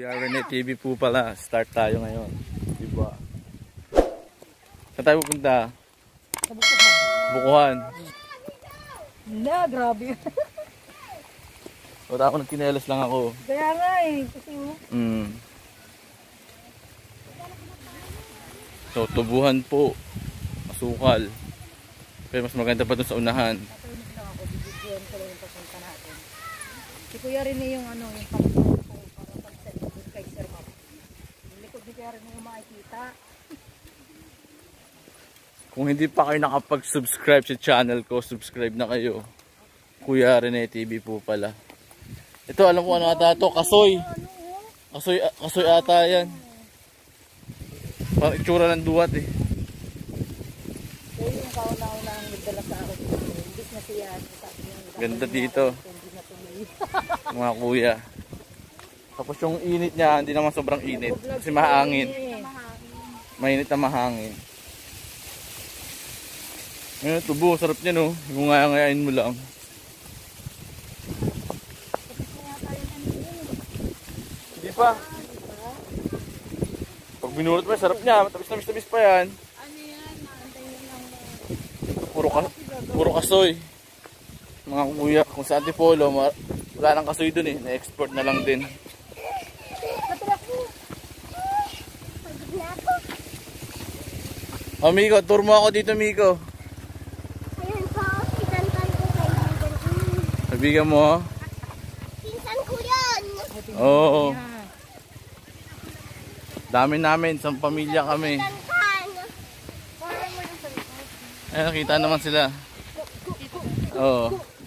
Kuya Rene TV po pala. Start tayo ngayon. Diba? Saan tayo pupunta? Sa Bukuhan. Bukuhan. Na, grabe. Wala ako nagkinelas lang ako. Kaya nga eh. Kasi So, tubuhan po. Masukal. Pero mas maganda pa dun sa unahan. natulog lang ako. Bibigyan ko lang yung papunta natin. Si Kuya Rene yung ano, yung pagpunta ko para pag-set doon kay Sir Map. Yung likod ni Kuya Rene yung makikita. Kung hindi pa kayo nakapag-subscribe sa channel ko, subscribe na kayo. Kuya Rene TV po pala. Ito, alam ko ano ata ito. Kasoy. Kasoy ata yan. Parang itsura ng duwat eh. So yung kauna-una ang nagdala sa akin. Imbis na siya. Ganda dito. Mga kuya. Tapos yung init niya, hindi naman sobrang init. Kasi mahangin. Mainit na mahangin. Ngayon, tubo. Sarap niya no. Kung ngayain mo lang. Hindi pa. Pag binulot mo, sarap niya. Tamis pa yan. Ano yan? Maantayin lang. Puro kasoy. Mga kuya, kung sa Antipolo, wala nang kasoy dun eh. Na-export na lang din. Oh, Miko, tour mo ako dito, Miko. Ayun po, pinsan ko kaibigan ko. Sabigan mo, oh. Pinsan ko yan. Oo. Dami namin, isang pamilya kami. Pinsan. Ay, nakita naman sila. Oo.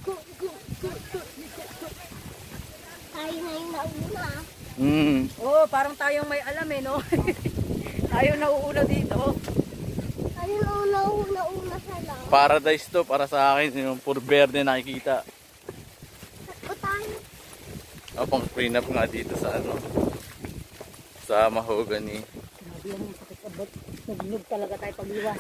Tayo na yung nauna. Oh, parang tayong may alam eh, no? Tayo nauuna dito. Tayo na una sa lang. Paradise to, para sa akin. Yung puro verde nakikita. O tayo. Oh, pang prenup nga dito sa ano. Sa Mahogany. Sabi yan yung sakit abot. Nagnog talaga tayo pagliwas.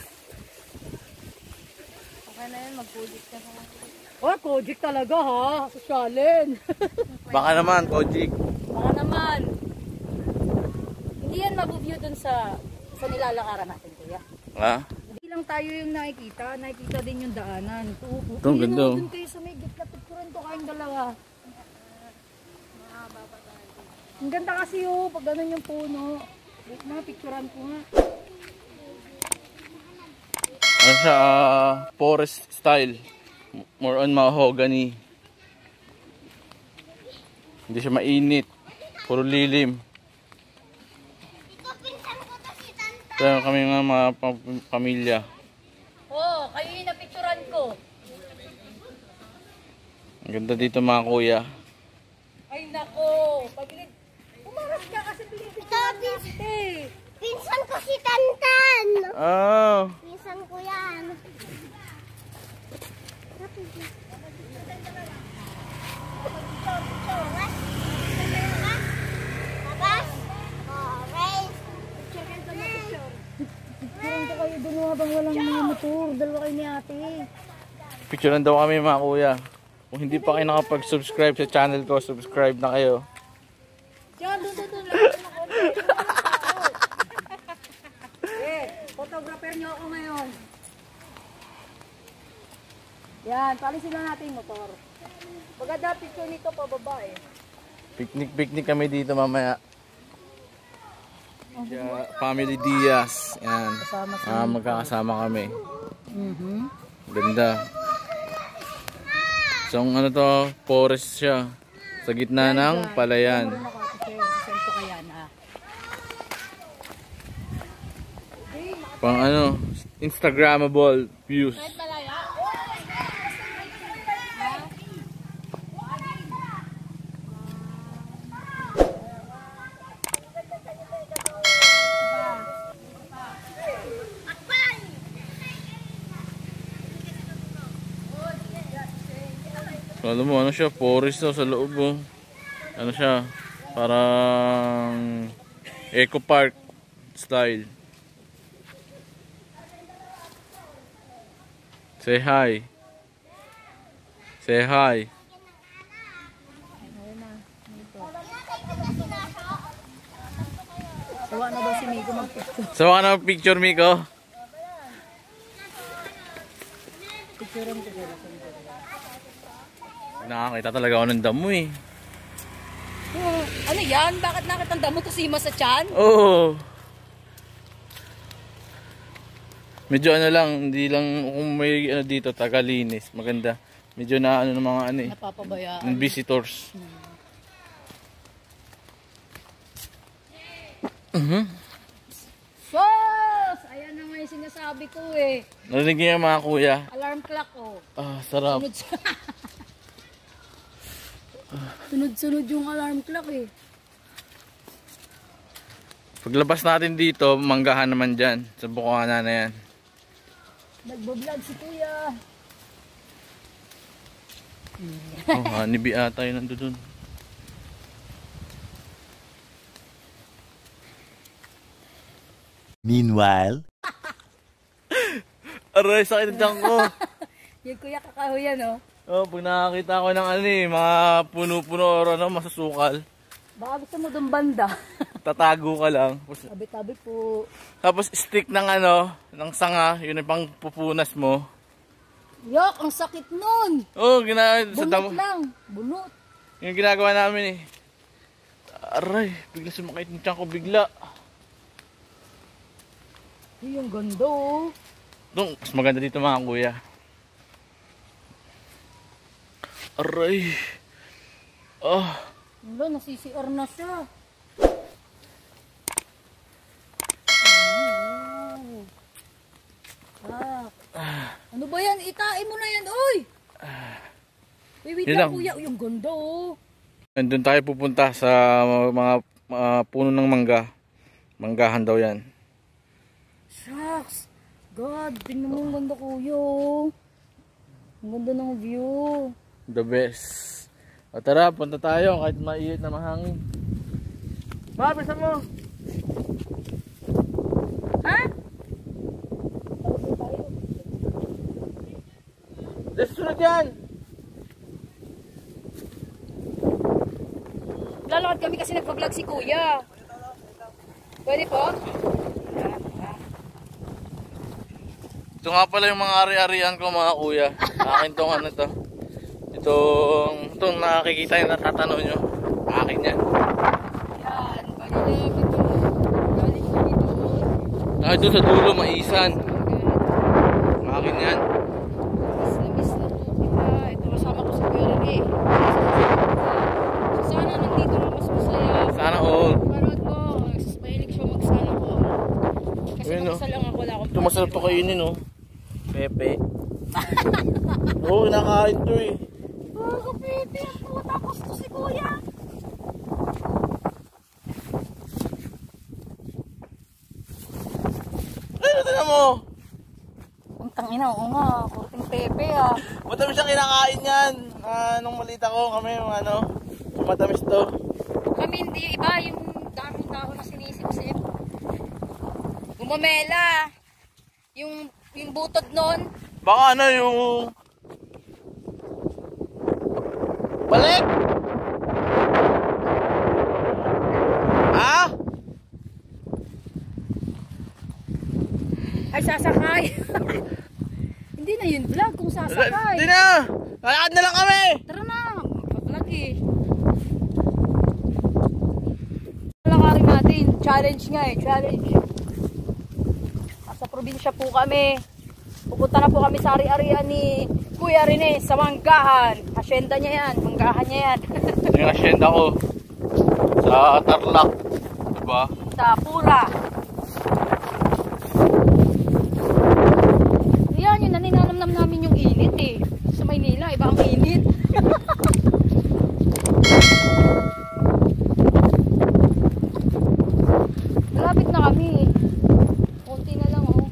Okay na yun, mag-project ka na. Oh, project talaga ha. Sosyalin. Baka naman, Kojik. Baka naman. Hindi yan mabuview dun sa nilalakaran natin, kuya. Ha? Hindi lang tayo yung nakikita. Nakikita din yung daanan. Ito, ang ganda. Doon kayo sa may gitna. Pagkuran to kayong dalawa. Ang ganda kasi oh. Pag ganun yung puno. Wait na, picturean ko nga. Ano siya, forest style. More on mahogany. Hindi siya mainit. Puro lilim. Ito, pinsan ko to si Tanta. Ito kami mga pamilya. Oh, kayo yung napicturean ko. Ang ganda dito mga kuya. Ay nako. Pabilid. Umaras ka kasi pinipicturean natin eh. Pinsan ko si Tantan. Oh. Pinsan ko yan. Babas? Orange. Picturean ko kayo doon habang walang mga motor. Dalawa kayo ni ate. Picturean daw kami mga kuya. Kung hindi pa kayo nakapag-subscribe sa channel ko, subscribe na kayo. Diyan, doon lang. Photographer niyo ako ngayon. Yan, palisin lang natin yung motor. Maganda picture nito pababa eh. Picnic kami dito mamaya. Family Diaz. Yan. Magkakasama kami. Ganda. So ano to, forest siya. Sa gitna ng palayan. Send ko kaya na. Pang ano, Instagrammable views. So, alam mo, ano siya, forest daw sa loob oh. Ano siya, parang eco park style. Say hi. Say hi. si Miko mag-picture. Sawa ka na picture, Miko. Picturean ko dyan. Nakakita talaga ako ng damo eh. Ano yan? Bakit nakitanda mo kusima sa tiyan? Oo. Medyo ano lang, hindi lang kung may ano dito, tagalinis. Maganda. Medyo na ano ng mga ano eh. Napapabayaan. Ng visitors. Sos! Ayan na nga yung sinasabi ko eh. Narinig niyo yung mga kuya. Alarm clock oh. Ah, sarap. Sunod-sunod yung alarm clock eh. Paglabas natin dito, manggahan naman dyan. Sa bukana na yan. Nagbablog si kuya. Oh, hanibi ata yun nandun. Meanwhile, Aray, sakit ang tiyan ko. Yung kuya kakahuyan oh. Oh, pag nakakita ko ng ano eh, mga puno-puno or ano, masusukal. Baka gusto mo doon banda. Tatago ka lang. Tabi-tabi po. Tapos stick ng ano, ng sanga, yun yung pang pupunas mo. Yak, ang sakit nun. Oh, sa Bunot damo. lang. Bunot. Yung ginagawa namin eh. Aray, bigla sumakit yung tiyan ko bigla. Yung ganda oh. Dong, mas maganda dito mga kuya. Aray. Oh. Wala, nasi-CR na siya. Ano ba yan? Itain mo na yan, oy! Wait Yun lang, lang. kuya. Yung ganda oh. Nandun tayo pupunta sa mga puno ng mangga. Manggahan daw yan. Shucks! God, tingnan mo yung ganda kuya oh. Ang ganda ng view. The best. O tara, punta tayo kahit maiit na mahangin. Bilisan mo! Ha? Let's sunod yan! Lalakad kami kasi nagpa-vlog si kuya. Pwede po? Ito nga pala yung mga ari-arian ko mga kuya. Akin tong ano to. Itong nakikita yung natatanaw nyo. Akin yan. Yan. Galing dito. Galing dito. Kahit doon sa dulo, maisan. Akin yan. Miss na to, diba? Ito kasama ko sa kuya rin eh. Sana nandito lang mas masaya. Sana all. Parod mo, mahilig siya magsala ko. Kasi Ayun, mag-isa lang ako, wala akong Ito masarap to kainin oh. Pepe. Oo, nakain to eh. Oh, kapiti, ang puta, gusto si kuya. Ano na mo? Ang tangina, oo nga, kurting pepe ah. Matamis ang kinakain yan. Nung malita ko kami, ano, matamis to. Kami hindi iba, yung daming tao na sinisip-sip. Gumamela. Yung butod nun. Baka ano yung... Balik! Ha? Ay, sasakay. Hindi na yun vlog kung sasakay. Hindi na! Lalakad na lang kami! Tara na, vlog eh. Lalakarin natin, challenge nga eh, challenge. Nasa probinsya po kami. Pupunta na po kami sa ari-arian ni Kuya Rene sa Manggahan. Asyenda niya yan, Manggahan niya yan. Yung asyenda ko sa Tarlac. Diba? Sa Pura. Yan, yun, naninanamnam namin yung init eh. Sa Maynila, iba ang init. Malapit na kami. Konti na lang oh.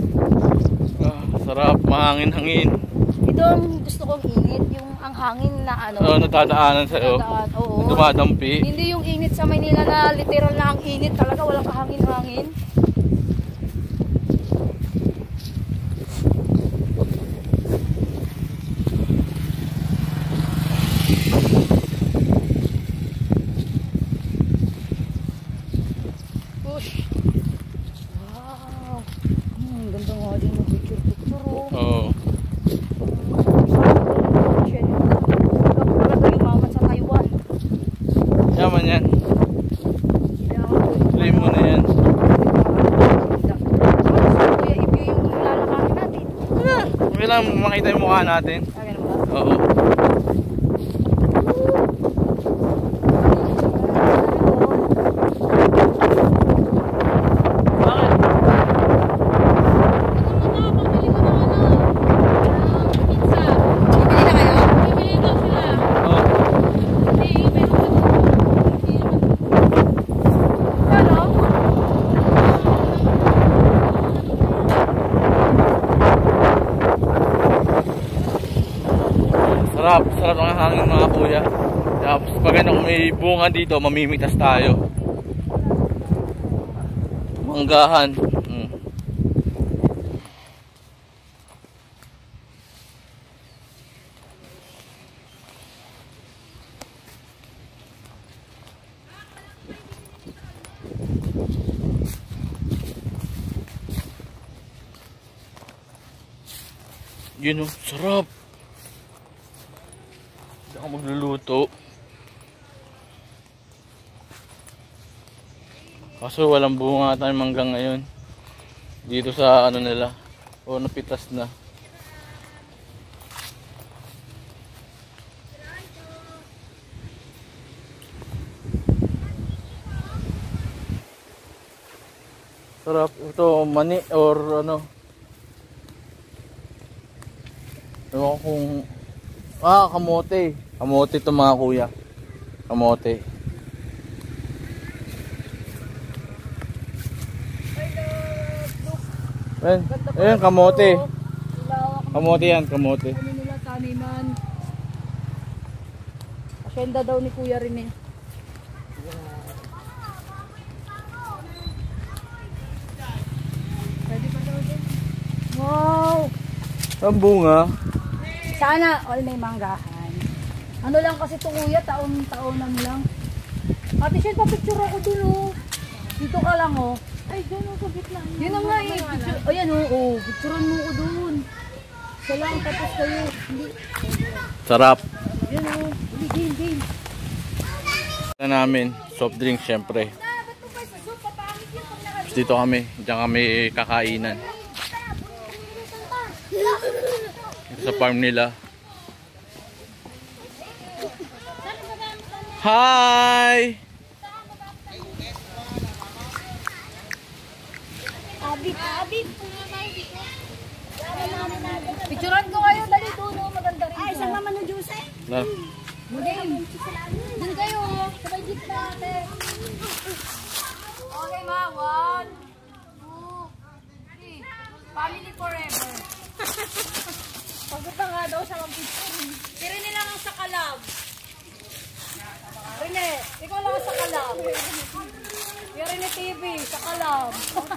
Sarap, mahangin-hangin. Ito ang gusto kong init, yung ang hangin na ano. Oo, natadaanan sa'yo. Dadaan, oo. Dumadampi. Hindi yung init sa Maynila na literal na ang init talaga, walang kahangin-hangin. Push. Lagi mo picture-picture oh. Oo. Siya yun. Talaga yumaman sa Taiwan. Yaman yan. Kaya ako Play mo na yan. Kuya, i-view yung lalakarin natin. Okay lang makita yung mukha natin. Ah, ganun ba? Oo. Sarap ng hangin mga kuya. Tapos pag kung may bunga dito, mamimitas tayo. Manggahan. Yun oh, sarap. Hindi ako magluluto. Kaso walang bunga tayong manggang ngayon. Dito sa ano nila. O napitas na. Sarap. Ito mani or ano. Ewan ko kung kamote. Kamote ito mga kuya. Kamote. Ayan, kamote. Kamote yan, kamote. Ano nila, taniman. Asyenda daw ni Kuya rin eh. Pwede pa daw din. Wow! Ang bunga. Sana all may manggahan. Ano lang kasi ito kuya, taon-taonan lang. Ate Shell, pa-picture ako dun oh. Dito ka lang oh. Ay, dun oh, sa gitna. Yun na nga eh. Picture. O yan oh, picturean mo ko dun. Isa lang, tapos kayo. Hindi. Sarap. Yan oh, game. Na namin, soft drink syempre. Dito kami, diyan kami kakainan. Sa farm nila. Hi! Abit. Picturean ko kayo, dali doon oh, maganda rin. Ay, isang naman ng juice eh. Na. Game. Doon kayo oh, sabay jeep natin. Okay ma, 1, 2, 3. Family forever. Pagpunta nga daw siya ng picture. Pero nila lang sa kalab. Rene, ikaw lang sa kalab. Kuya Rene TV, sa kalam.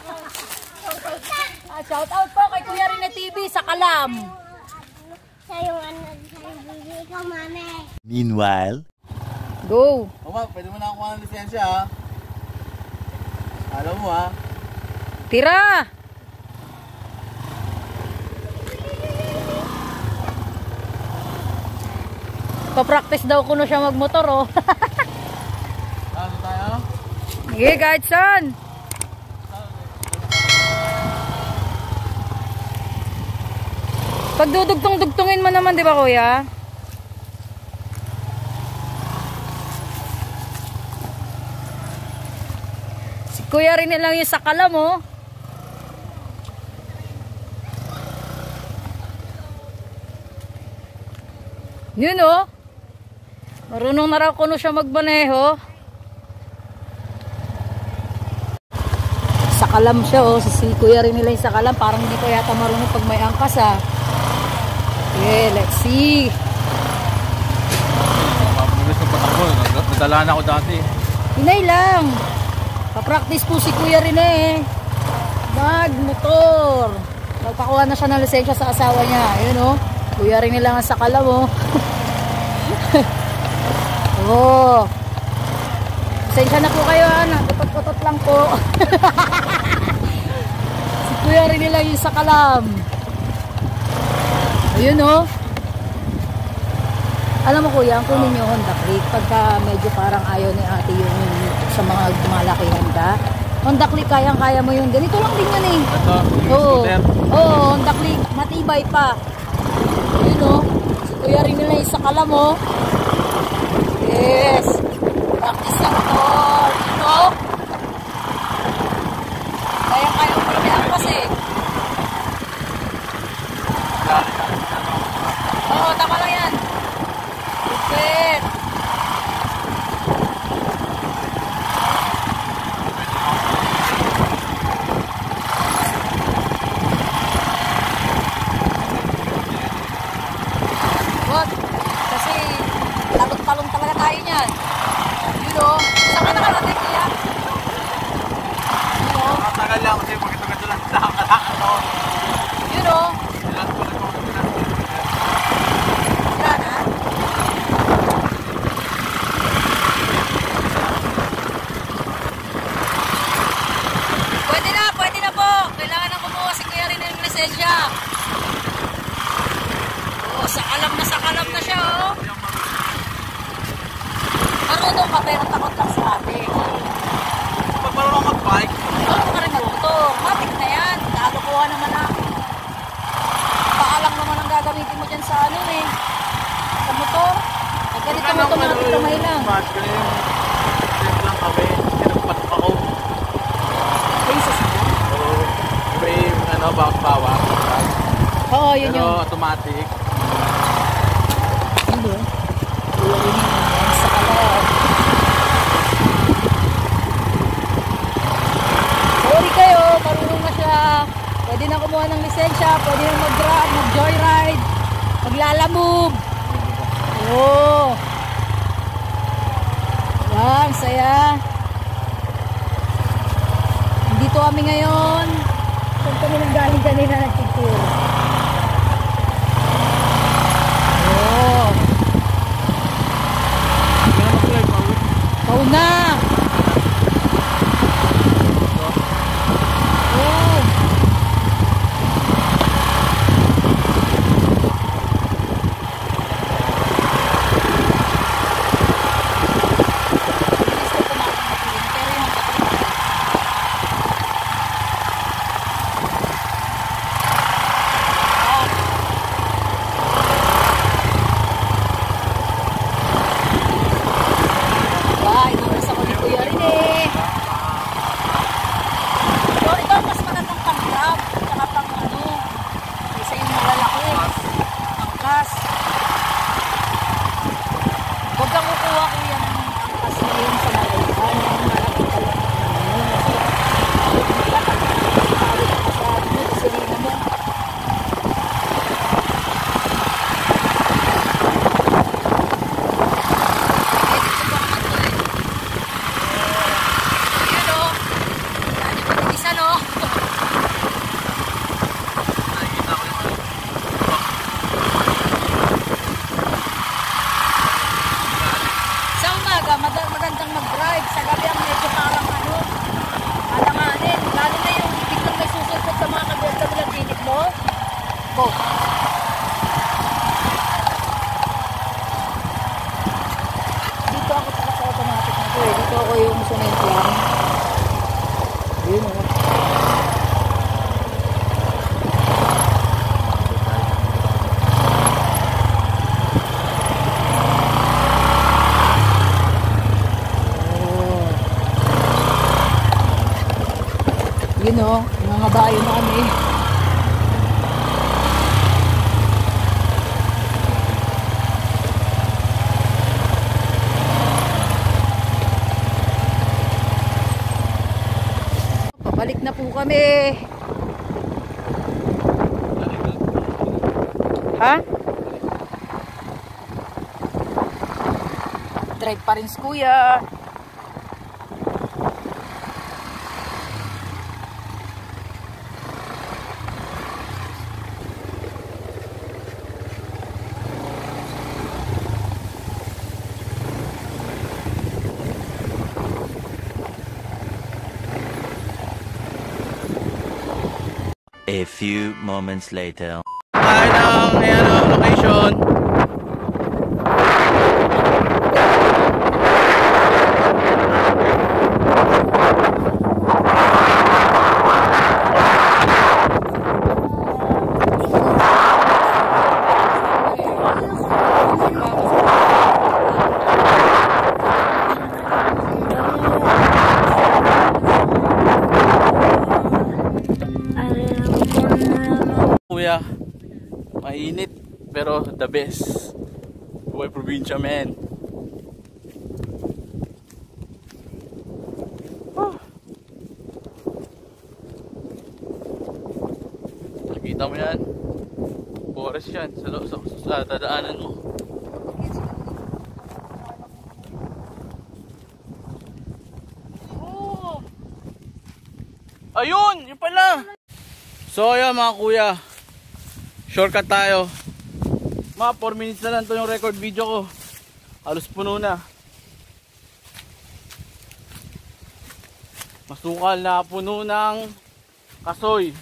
Shout out po kay Kuya Rene TV sa kalam. Siya yung ano, ikaw mami. Meanwhile, Go. Oma, pwede mo na ako ng lisensya ha. Alam mo ha. Tira. Pa-practice daw ko na siya magmotor oh. Ano tayo? Sige, guys, son. Pag dudugtong-dugtungin mo naman, di ba, kuya? Si kuya rin lang yung sakala mo. Yun, oh. Marunong na raw kuno siya magmaneho. Sakalam siya oh, si kuya rin nila yung sakalam, parang hindi ko yata marunong pag may angkas ah. Okay, let's see. Mabilis ng patakbo, nadalaan ako dati. Hinay lang. Pa-practice po si kuya rin eh. Mag-motor. Nagpakuha na siya ng lisensya sa asawa niya. Ayun oh, kuya rin nila ang sakalam oh. Oh. Pasensya na po kayo ha, nagputot-putot lang po. Si Kuya rin nila yung sa kalam. Ayun oh. Alam mo kuya, ang kunin nyo Honda Click pagka medyo parang ayaw ni ate yung sa mga malakihan ka. Honda Click, kayang-kaya mo yun. Ganito lang din yun eh. Ito, Oo. scooter. Oo, Honda Click. Matibay pa. Yun o. Si kuya rin nila yung sa kalam o. Yes. Practice lang ito. Yun o. Kayang-kaya mo kami ang kasi. Oo, tama lang yan. Perfect. What? Kasi talong-talong talaga tayo niyan. You know? Saan ka nakarating kaya? You know? Matagal lang kasi magkita-gito lang sa kalakato. You know? Ilan ko na kung Wala na. Pwede na po. Kailangan na kumuha si Kuya rin ng lisensya. Oh, sakalam na siya, oh. Marunong ka pero takot lang sa ate. pag marunong mag-bike, Marunong ka rin mag-motor. Matik na yan. Nakalukuha naman na. Paalang naman ang gagamitin mo dyan sa ano eh. Sa motor. Ay, ganito mo automatic kamay lang. Mas ko na yung trip lang kami. Pinagpatok ako. Faces mo? Oo. May ano, bawa. Oo, yun Pero yun. automatic. Yun yun. Kuya rin yun sa kaloob. Sorry kayo, marunong na siya. Pwede na kumuha ng lisensya, pwede na mag-grab, mag-joyride, maglalamove. Oo. Yan, saya. Dito kami ngayon. Saan kami nanggaling kanina nagtituro? Oo. Kaya mag-drive ako. Ikaw na. Oo. Bye, naras ako ni Kuya rin eh. So, ito mas magandang pang-grab, tsaka pang ano, isa yung malalaki, angkas. Huwag kang kukuha kuya ng angkas na yun sa malalaki, yung malaki talaga. Nakikita ko yung Sa umaga, magandang mag-drive. Sa gabi ang medyo parang ano, alanganin. Lalo na yung biglang may susulpot sa mga kabilang pilit mo. Go. Dito ako sa automatic na to eh. Dito ako yung cement lang. Yun o. Yun o, mga bayo na kami. Pabalik na po kami. Ha? Drive pa rin si Kuya. A few moments later. Tayo ng location. Kuya, mainit pero the best. Buhay probinsya, men. Nakita mo yan? Forest yan sa dadaanan mo. Ayun! Yun pala! So ayan mga kuya, shortcut tayo. Mga 4 minutes na lang to yung record video ko. Halos puno na. Masukal na puno ng kasoy.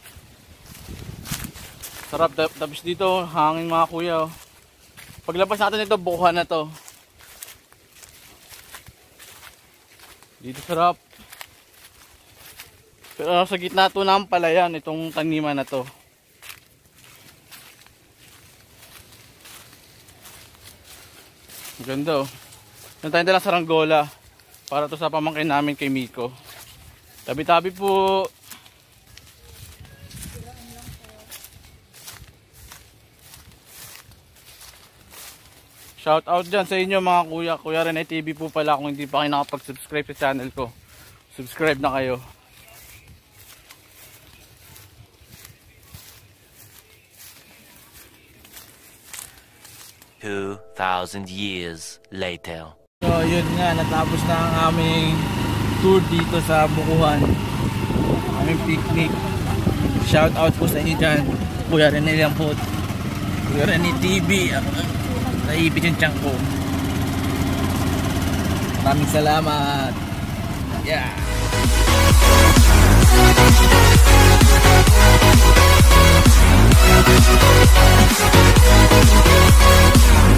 Sarap tapos dito, hangin mga kuya. Paglabas natin ito, bukuhan na to. Dito sarap. Pero sa gitna to ng palayan, itong taniman na to. Ganda oh. Nantayin tayo lang sa Ranggola para to sa pamangkin namin kay Miko. Tabi-tabi po. Shout out dyan sa inyo mga kuya. Kuya Rene TV po pala. Kung hindi pa kayo nakapag-subscribe sa channel ko, subscribe na kayo. Years later. So yun nga, natapos na ang aming tour dito sa Bukuhan. Aming picnic. Shout out po sa inyo dyan. Kuya Rene lang po. Kuya Rene TV. Naipit yung tiyan ko. Maraming salamat. Yeah.